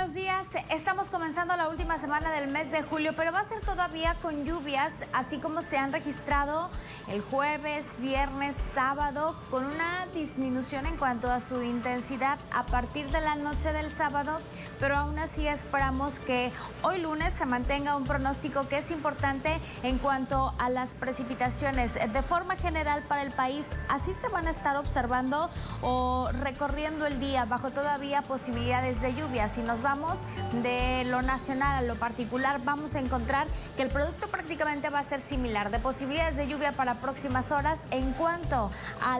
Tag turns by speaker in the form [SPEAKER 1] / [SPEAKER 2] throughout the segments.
[SPEAKER 1] buenos días. Estamos comenzando la última semana del mes de julio, pero va a ser todavía con lluvias, así como se han registrado el jueves, viernes, sábado, con una disminución en cuanto a su intensidad a partir de la noche del sábado, pero aún así esperamos que hoy lunes se mantenga un pronóstico que es importante en cuanto a las precipitaciones. De forma general para el país, así se van a estar observando o recorriendo el día bajo todavía posibilidades de lluvia. Si nos vamos de lo nacional a lo particular, vamos a encontrar que el producto prácticamente va a ser similar, de posibilidades de lluvia para próximas horas. En cuanto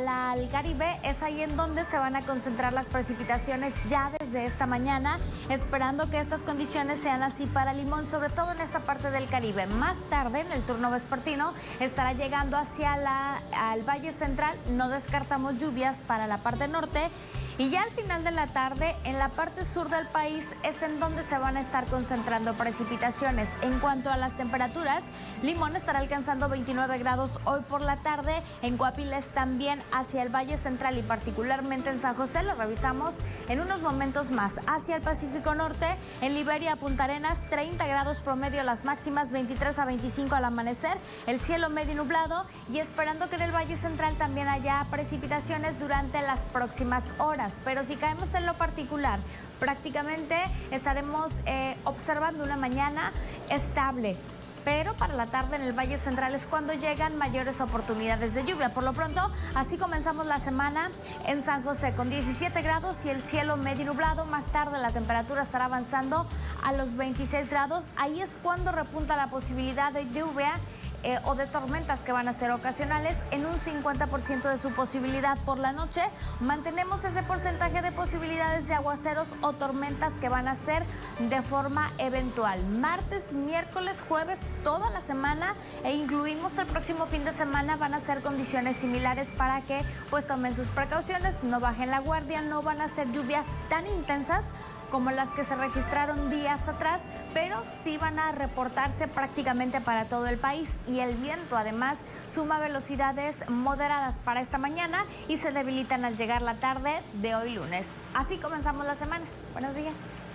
[SPEAKER 1] al Caribe, es ahí en donde se van a concentrar las precipitaciones ya desde esta mañana, esperando que estas condiciones sean así para Limón, sobre todo en esta parte del Caribe. Más tarde, en el turno vespertino, estará llegando hacia al Valle Central. No descartamos lluvias para la parte norte. Y ya al final de la tarde, en la parte sur del país, es en donde se van a estar concentrando precipitaciones. En cuanto a las temperaturas, Limón estará alcanzando 29 grados hoy por la tarde. En Coapiles también, hacia el Valle Central y particularmente en San José, lo revisamos en unos momentos más. Hacia el Pacífico Norte, en Liberia, Punta Arenas, 30 grados promedio las máximas, 23 a 25 al amanecer. El cielo medio nublado y esperando que en el Valle Central también haya precipitaciones durante las próximas horas. Pero si caemos en lo particular, prácticamente estaremos observando una mañana estable. Pero para la tarde en el Valle Central es cuando llegan mayores oportunidades de lluvia. Por lo pronto, así comenzamos la semana en San José con 17 grados y el cielo medio nublado. Más tarde la temperatura estará avanzando a los 26 grados. Ahí es cuando repunta la posibilidad de lluvia o de tormentas que van a ser ocasionales en un 50% de su posibilidad. Por la noche mantenemos ese porcentaje de posibilidades de aguaceros o tormentas que van a ser de forma eventual. Martes, miércoles, jueves, toda la semana e incluimos el próximo fin de semana van a ser condiciones similares para que pues tomen sus precauciones, no bajen la guardia. No van a ser lluvias tan intensas como las que se registraron días atrás, pero sí van a reportarse prácticamente para todo el país. Y el viento además suma velocidades moderadas para esta mañana y se debilitan al llegar la tarde de hoy lunes. Así comenzamos la semana. Buenos días.